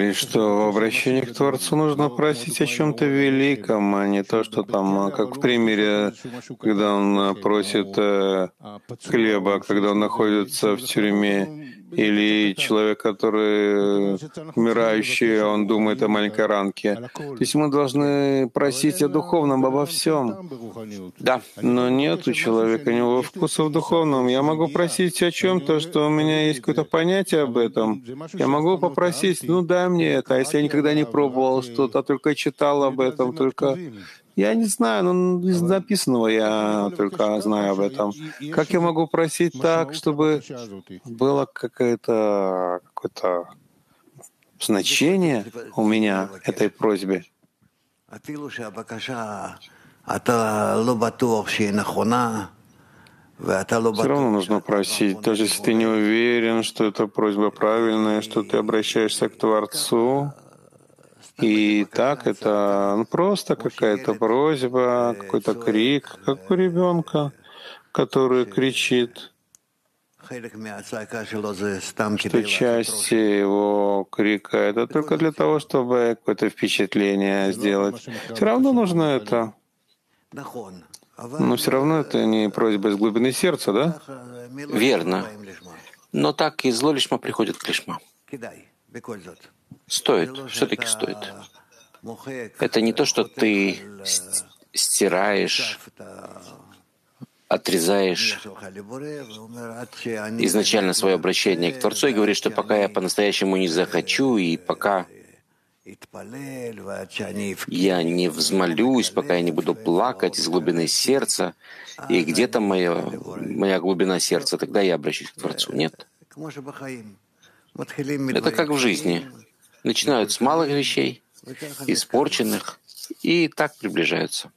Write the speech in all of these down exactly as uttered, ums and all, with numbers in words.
И что в обращении к Творцу нужно просить о чем-то великом, а не то, что там, как в примере, когда он э, просит э, хлеба, когда он находится в тюрьме, или человек, который умирающий, он думает о маленькой ранке. То есть мы должны просить о духовном обо всем. Да, Но нет у человека, у него вкуса в духовном. Я могу просить о чем-то, что у меня есть какое-то понятие об этом. Я могу попросить, ну дай мне это. А если я никогда не пробовал что-то, а только читал об этом, только я не знаю, ну из написанного я только знаю об этом. Как я могу просить так, чтобы было какое-то какое-то значение у меня этой просьбе? Все равно нужно просить, даже если ты не уверен, что эта просьба правильная, что ты обращаешься к Творцу. И так это ну, просто какая-то просьба, какой-то крик, как у ребенка, который кричит, что часть его крика — это только для того, чтобы какое-то впечатление сделать. Все равно нужно это. Но все равно это не просьба из глубины сердца, да? верно. Но так и зло лишма приходит к лишма. Стоит, все-таки стоит. Это не то, что ты ст- стираешь, отрезаешь изначально свое обращение к Творцу и говоришь, что пока я по-настоящему не захочу, и пока я не взмолюсь, пока я не буду плакать из глубины сердца, и где-то моя, моя глубина сердца, тогда я обращусь к Творцу. Нет. Это как в жизни. Начинают с малых вещей, испорченных, и так приближаются.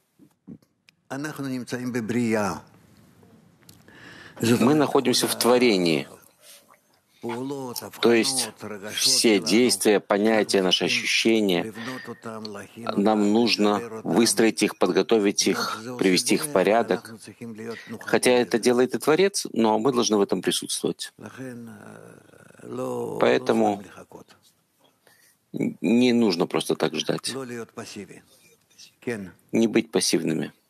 Мы находимся в творении, то есть все действия, понятия, наши ощущения, нам нужно выстроить их, подготовить их, привести их в порядок. Хотя это делает и Творец, но мы должны в этом присутствовать. Поэтому не нужно просто так ждать, не быть пассивными.